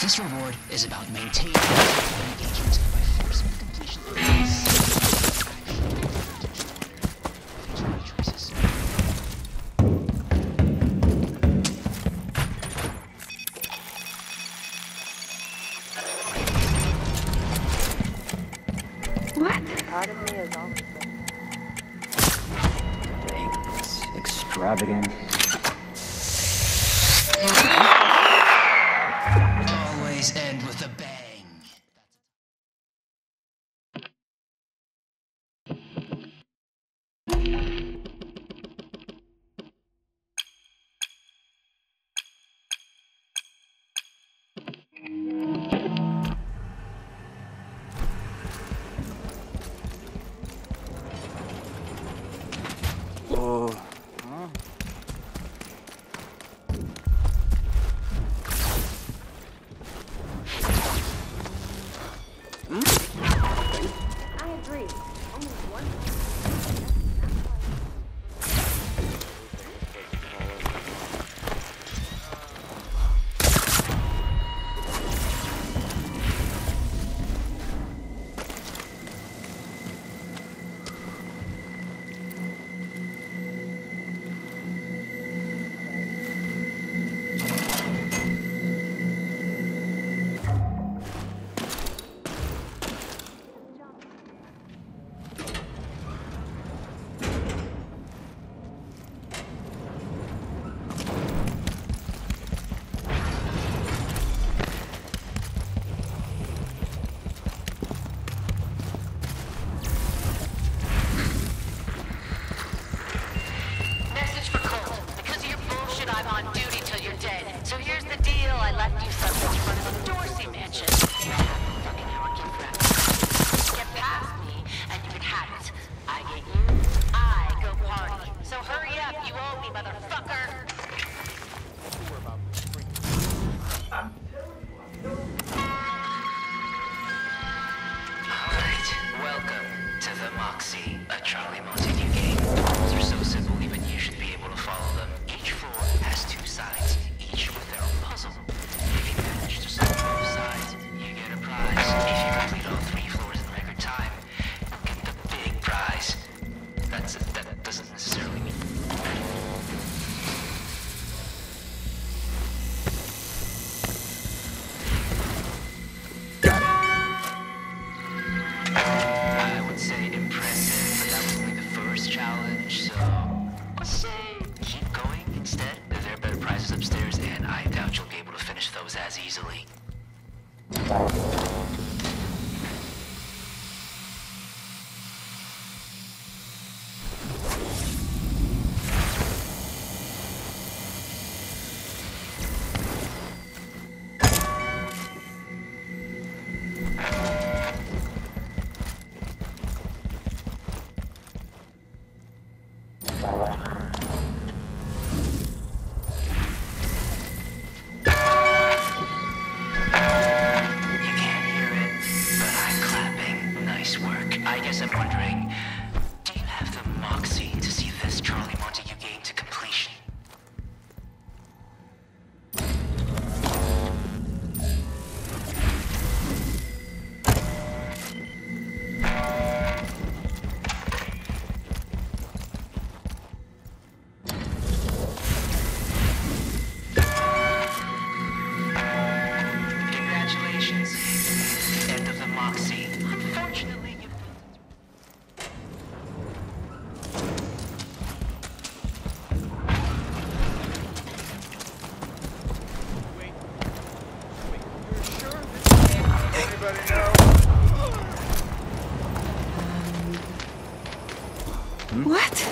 This reward is about maintaining engagement by forcing the completion of future choices. What? Part of me is always Thanks. Extravagant. Always end with a bang. Moxie, a Charlie Montague game. The rules are so simple, even you should be able to follow them. Each floor has two sides, each with their own puzzle. If you manage to solve both sides, you get a prize. If you complete all 3 floors in record time, you get the big prize. That doesn't necessarily mean... I would say impressive, but that was only the first challenge, so let's say keep going instead. There are better prizes upstairs, and I doubt you'll be able to finish those as easily. I guess I'm wondering, do you have the Moxie to see this Charlie Montague game to completion? Congratulations, end of the Moxie. Unfortunately, you... What?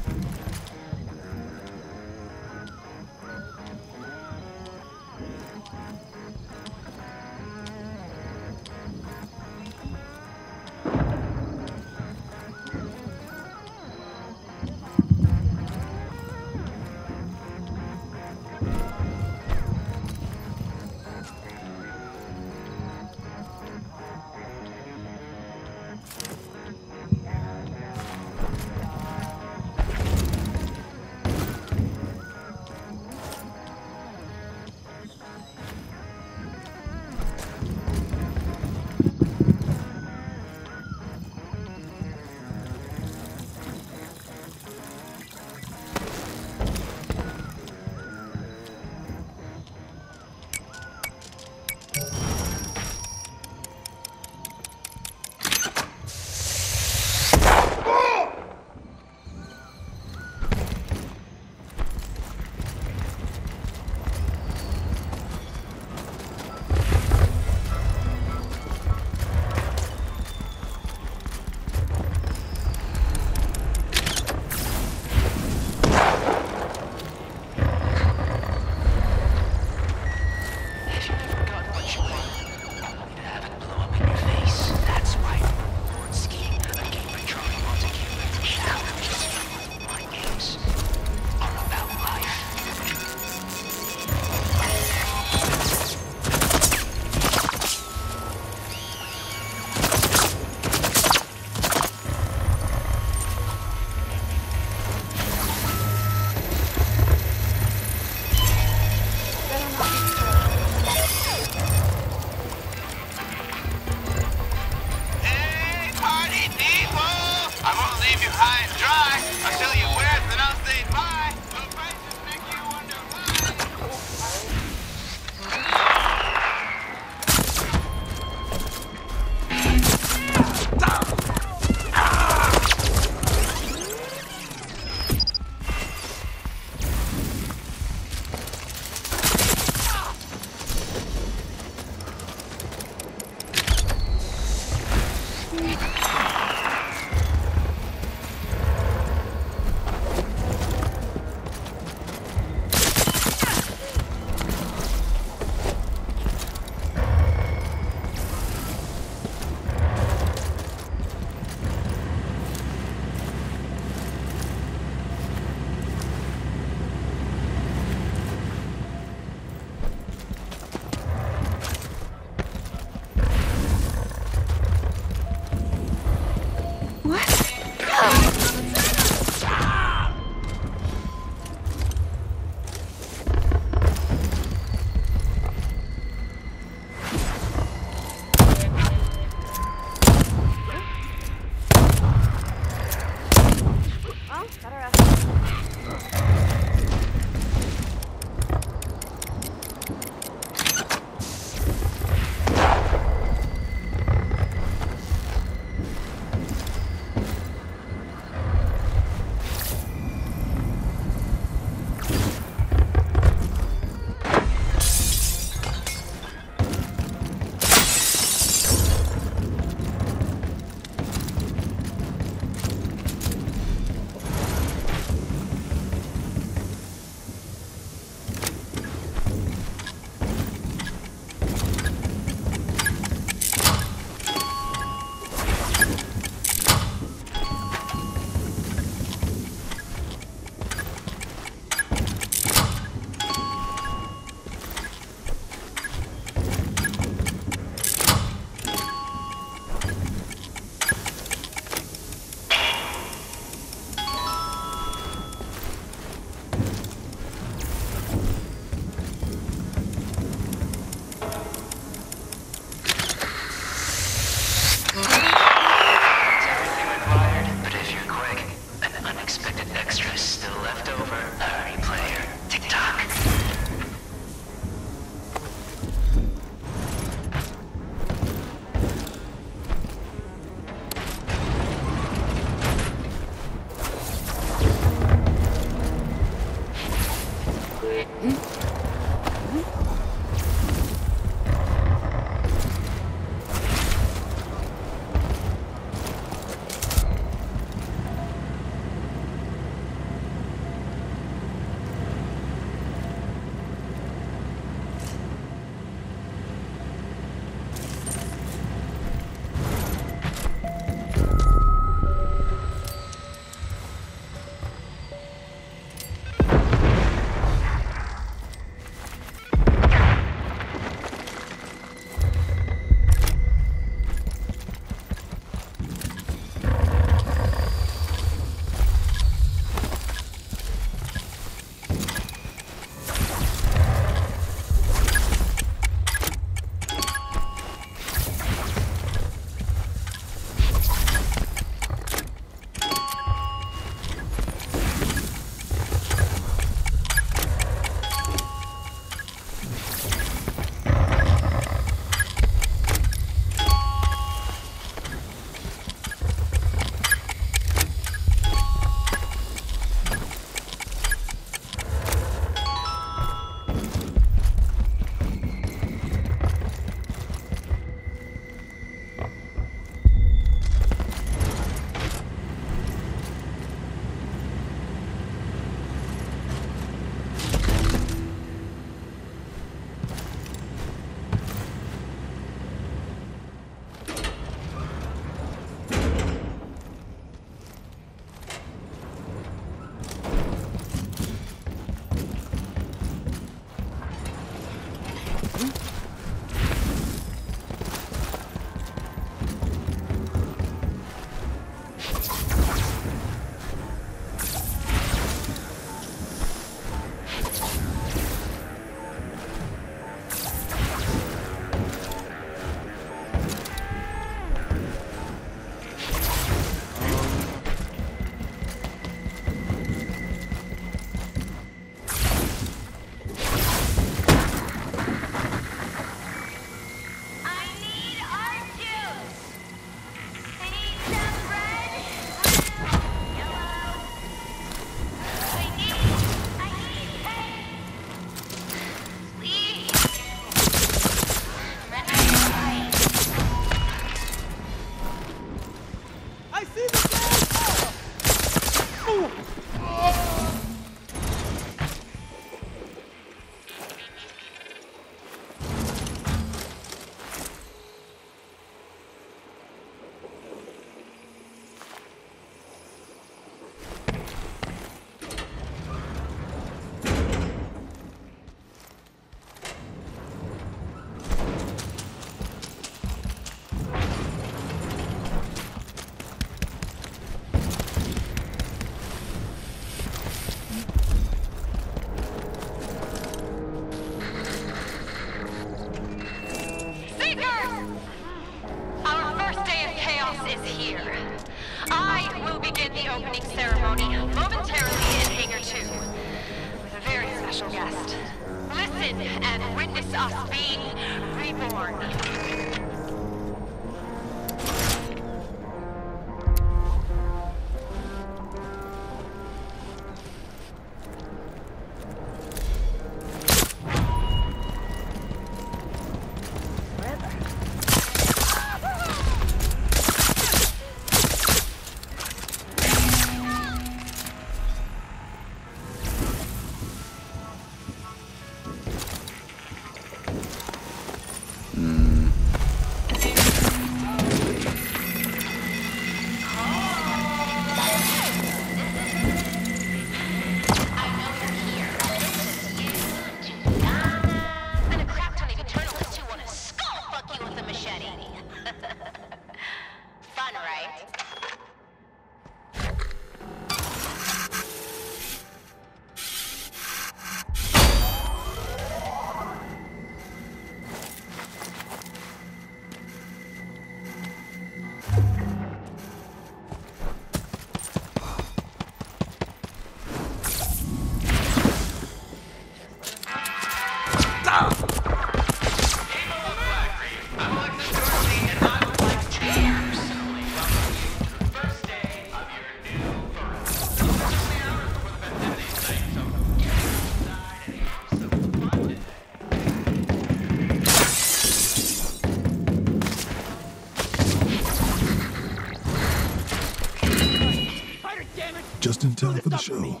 in time for the show.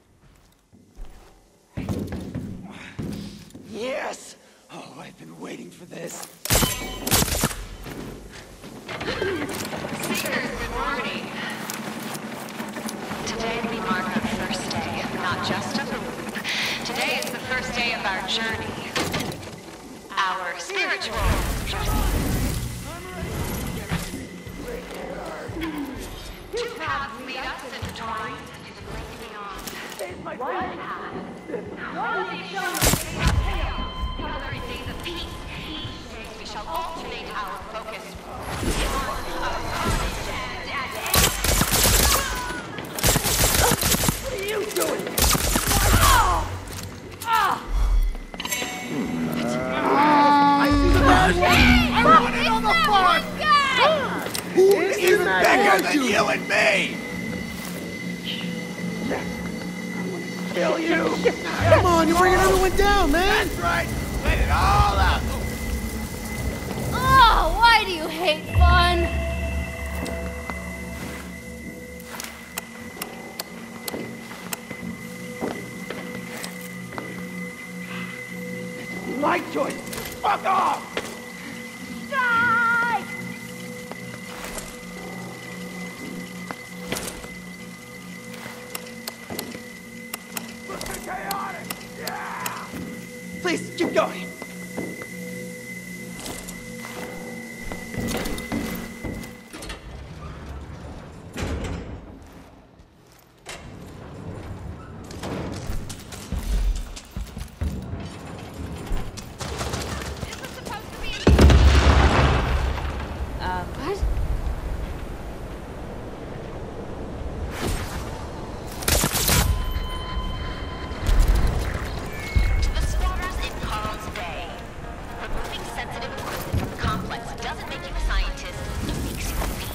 Yes! Oh, I've been waiting for this. Seekers, good morning. Today we mark our first day, not just of the loop. Today is the first day of our journey. Our spiritual journey. Two paths meet us intertwined to the great beyond. One path. One day shows chaos, the other is days of peace. Each day we shall alternate our focus. What are you doing? I see the man. I want it on the farm! Who's even bigger than you and me? Kill you! Come on, you're bringing everyone down, man! That's right! Let it all out! Oh, why do you hate fun? My choice! Fuck off! Die! Look chaotic! Yeah! Please, keep going! What? To the squatters in Karl's Bay. Removing sensitive equipment from the complex doesn't make you a scientist, it makes you a thief.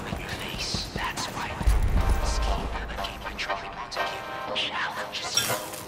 Challenge is